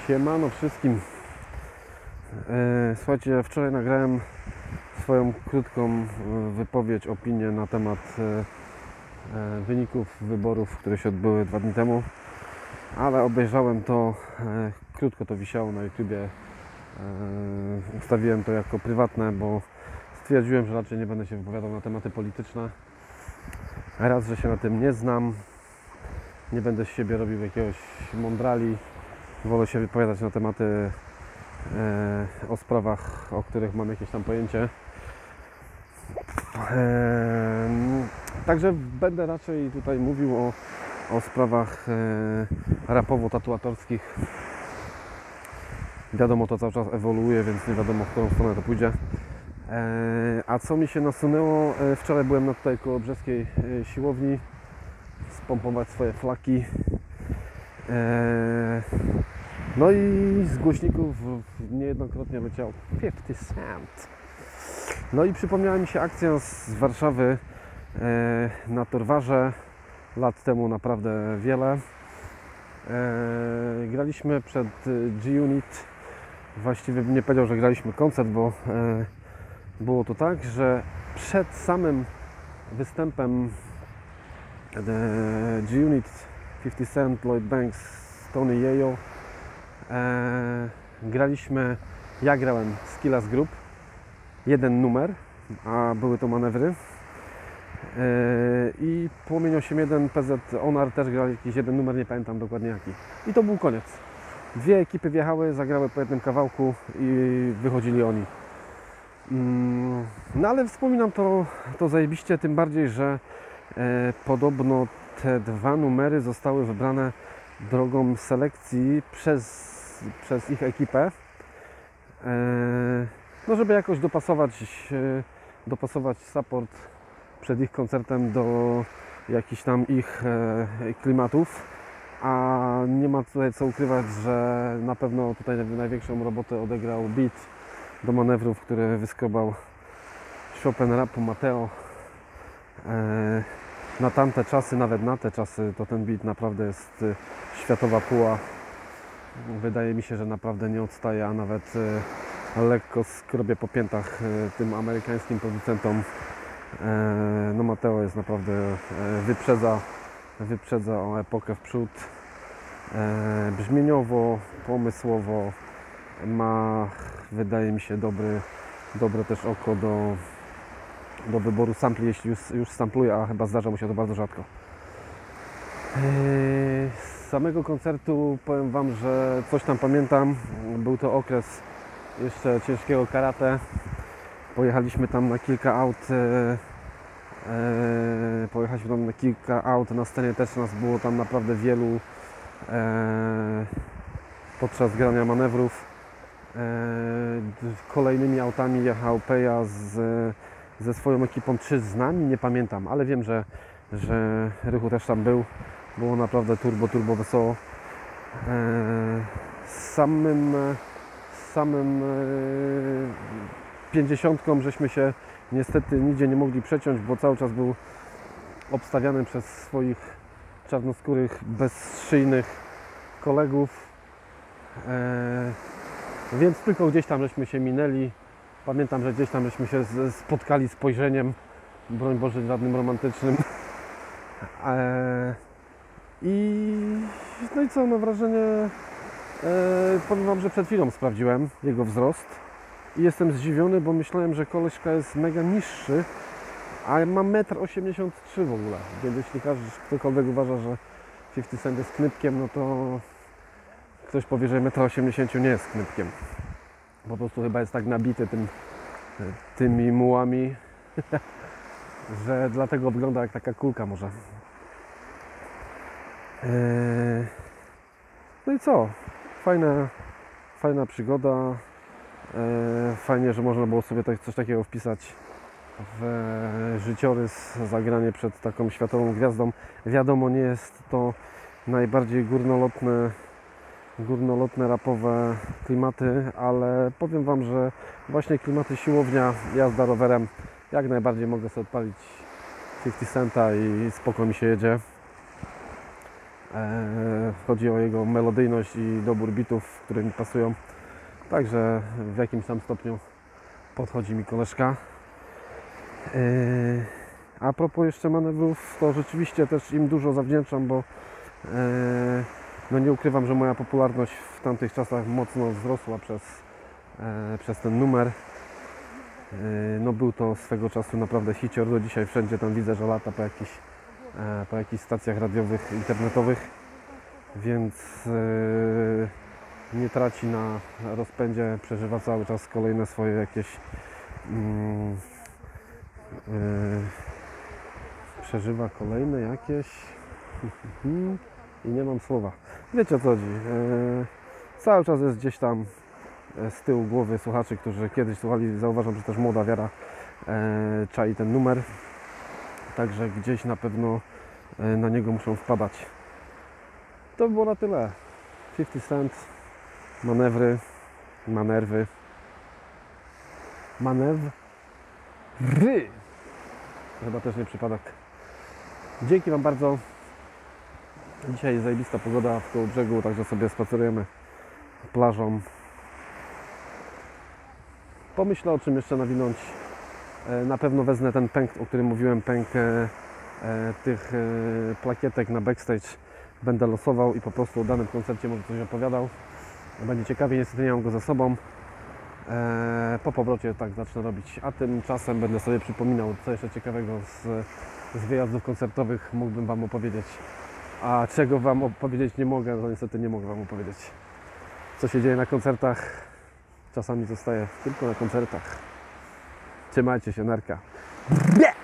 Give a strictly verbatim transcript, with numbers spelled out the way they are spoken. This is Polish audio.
Siemano wszystkim. Słuchajcie, wczoraj nagrałem swoją krótką wypowiedź, opinię na temat wyników wyborów, które się odbyły dwa dni temu, ale obejrzałem to, krótko to wisiało na YouTubie. Ustawiłem to jako prywatne, bo stwierdziłem, że raczej nie będę się wypowiadał na tematy polityczne. Raz, że się na tym nie znam, nie będę z siebie robił jakiegoś mądrali. Wolę się wypowiadać na tematy e, o sprawach, o których mam jakieś tam pojęcie. E, także będę raczej tutaj mówił o, o sprawach e, rapowo-tatuatorskich. Wiadomo, to cały czas ewoluuje, więc nie wiadomo, w którą stronę to pójdzie. E, a co mi się nasunęło? E, wczoraj byłem na tutaj koło brzeskiej e, siłowni spompować swoje flaki. E, No i z głośników niejednokrotnie leciał pięćdziesiąt cent. No i przypomniała mi się akcja z Warszawy e, na Torwarze lat temu naprawdę wiele. E, graliśmy przed G-Unit. Właściwie bym nie powiedział, że graliśmy koncert, bo e, było to tak, że przed samym występem e, G-Unit, pięćdziesiąt cent, Lloyd Banks, Tony Yayo, E, graliśmy, ja grałem Skillas Group, jeden numer, a były to manewry, e, i Płomień osiem jeden, P Z Onar też grali jakiś jeden numer, nie pamiętam dokładnie jaki. I to był koniec. Dwie ekipy wjechały, zagrały po jednym kawałku i wychodzili oni. Mm, no ale wspominam to, to zajebiście, tym bardziej, że e, podobno te dwa numery zostały wybrane drogą selekcji przez, przez ich ekipę, no żeby jakoś dopasować, dopasować support przed ich koncertem do jakichś tam ich klimatów, a nie ma tutaj co ukrywać, że na pewno tutaj największą robotę odegrał beat do manewrów, który wyskrobał Chopin Rapu Mateo. Na tamte czasy, nawet na te czasy, to ten beat naprawdę jest światowa puła. Wydaje mi się, że naprawdę nie odstaje, a nawet lekko skrobie po piętach tym amerykańskim producentom. No Mateo jest naprawdę, wyprzedza, wyprzedza o epokę w przód. Brzmieniowo, pomysłowo ma, wydaje mi się, dobry, dobre też oko do do wyboru sampli, jeśli już, już sampluje, a chyba zdarza mu się to bardzo rzadko. Z samego koncertu powiem Wam, że coś tam pamiętam. Był to okres jeszcze ciężkiego karate. Pojechaliśmy tam na kilka aut. E, e, pojechaliśmy tam na kilka aut. Na scenie też nas było tam naprawdę wielu e, podczas grania manewrów. E, kolejnymi autami jechał Peja z ze swoją ekipą, czy z nami, nie pamiętam, ale wiem, że, że Rychu też tam był. Było naprawdę turbo, turbo wesoło. Z samym, z samym pięćdziesiątką żeśmy się niestety nigdzie nie mogli przeciąć, bo cały czas był obstawiany przez swoich czarnoskórych, bezszyjnych kolegów. Więc tylko gdzieś tam żeśmy się minęli. Pamiętam, że gdzieś tam żeśmy się spotkali spojrzeniem, broń Boże, żadnym romantycznym. Eee, I no i co, no wrażenie, e, powiem Wam, że przed chwilą sprawdziłem jego wzrost i jestem zdziwiony, bo myślałem, że koleżka jest mega niższy, a ma metr osiemdziesiąt trzy w ogóle. Więc jeśli każdy, ktokolwiek uważa, że pięćdziesiąt cent jest knypkiem, no to ktoś powie, że metr osiemdziesiąt nie jest knypkiem. Po prostu chyba jest tak nabity tym, tymi mułami, że dlatego wygląda jak taka kulka może. Eee, no i co? Fajna, fajna przygoda. Eee, fajnie, że można było sobie tak, coś takiego wpisać w życiorys, zagranie przed taką światową gwiazdą. Wiadomo, nie jest to najbardziej górnolotne górnolotne, rapowe klimaty, ale powiem Wam, że właśnie klimaty siłownia, jazda rowerem, jak najbardziej mogę sobie odpalić pięćdziesiąt centa i spoko mi się jedzie. E, chodzi o jego melodyjność i dobór bitów, które mi pasują. Także w jakimś tam stopniu podchodzi mi koleżka. E, a propos jeszcze manewrów, to rzeczywiście też im dużo zawdzięczam, bo e, no nie ukrywam, że moja popularność w tamtych czasach mocno wzrosła przez, e, przez ten numer. E, no był to swego czasu naprawdę hicior, do dzisiaj wszędzie tam widzę, że lata po jakichś, e, po jakichś stacjach radiowych, internetowych, więc e, nie traci na rozpędzie, przeżywa cały czas kolejne swoje jakieś mm, e, przeżywa kolejne jakieś i nie mam słowa. Wiecie o co chodzi. E, cały czas jest gdzieś tam z tyłu głowy słuchaczy, którzy kiedyś słuchali, zauważam, że też młoda wiara e, czai ten numer. Także gdzieś na pewno e, na niego muszą wpadać. To by było na tyle. pięćdziesiąt Cent, manewry, manerwy, manewry. Chyba też nie przypadek. Dzięki Wam bardzo. Dzisiaj jest zajebista pogoda w koło brzegu, także sobie spacerujemy plażą. Pomyślę, o czym jeszcze nawinąć. Na pewno wezmę ten pęk, o którym mówiłem, pęk tych plakietek na backstage. Będę losował i po prostu o danym koncercie może coś opowiadał. Będzie ciekawie, niestety nie mam go ze sobą. Po powrocie tak zacznę robić, a tymczasem będę sobie przypominał, co jeszcze ciekawego z, z wyjazdów koncertowych mógłbym Wam opowiedzieć. A czego Wam opowiedzieć nie mogę, to niestety nie mogę Wam opowiedzieć. Co się dzieje na koncertach, czasami zostaje tylko na koncertach. Trzymajcie się, narka.